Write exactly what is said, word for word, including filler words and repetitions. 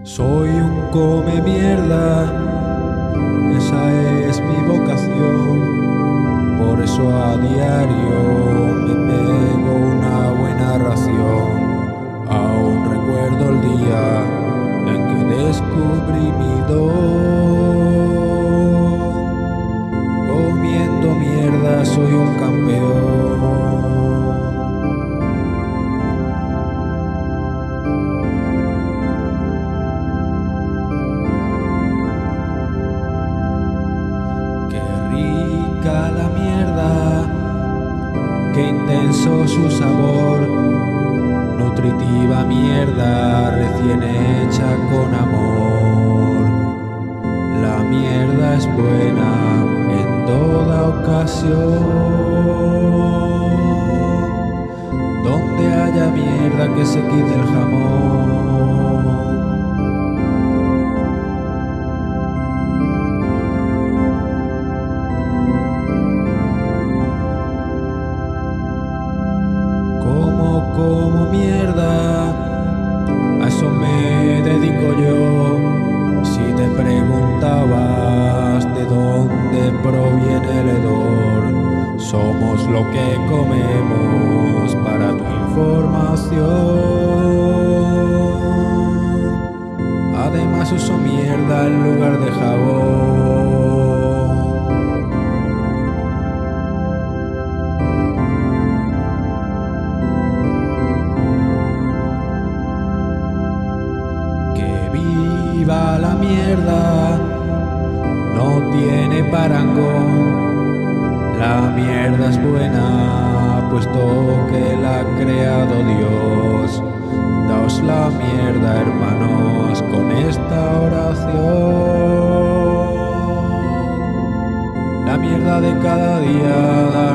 Soy un come mierda, esa es mi vocación. Por eso a diario me pego una buena ración. Aún recuerdo el día en que descubrí mi don. Comiendo mierda soy un campeón. La mierda, qué intenso su sabor, nutritiva mierda recién hecha con amor. La mierda es buena en toda ocasión, donde haya mierda que se quite el jamón. Como mierda, a eso me dedico yo. Si te preguntabas de dónde proviene el hedor, somos lo que comemos para tu información. Además uso mierda en lugar de jabón. Viva la mierda, no tiene parangón. La mierda es buena, puesto que la ha creado Dios. Daos la mierda, hermanos, con esta oración. La mierda de cada día